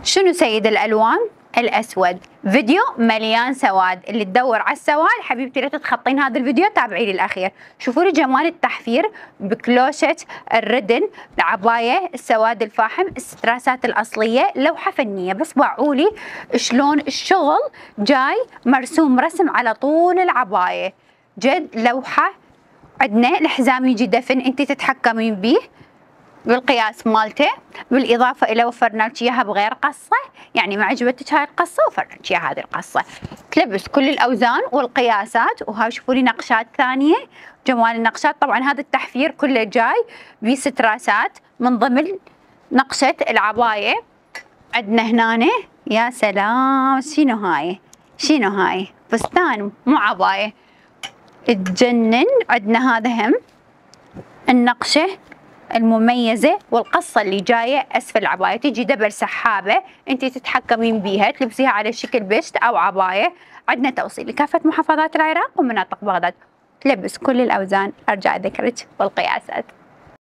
شنو سيد الألوان؟ الأسود. فيديو مليان سواد، اللي تدور على السواد حبيبتي لا تتخطين هذا الفيديو، تابعي للأخير. شوفوا لي جمال التحفير بكلوشة الردن، العباية السواد الفاحم، الستراسات الأصلية، لوحة فنية. بس وعولي شلون الشغل جاي مرسوم رسم على طول العباية، جد لوحة. عندنا الحزام يجي دفن انت تتحكمين بيه بالقياس مالته، بالاضافه الى وفرنا لك اياها بغير قصه، يعني ما عجبتك هاي القصه وفرنا لك اياها هذه القصه، تلبس كل الاوزان والقياسات. وهاي شوفوا لي نقشات ثانيه، جمال النقشات. طبعا هذا التحفير كله جاي بستراسات من ضمن نقشه العبايه. عندنا هنا يا سلام، شنو هاي فستان مو عبايه، تجنن. عندنا هذا هم النقشه المميزة والقصة اللي جاية أسفل العباية، تجي دبل سحابة أنت تتحكمين بيها، تلبسيها على شكل بشت أو عباية. عندنا توصيل لكافة محافظات العراق ومناطق بغداد، تلبس كل الأوزان. أرجع أذكرك بالقياسات.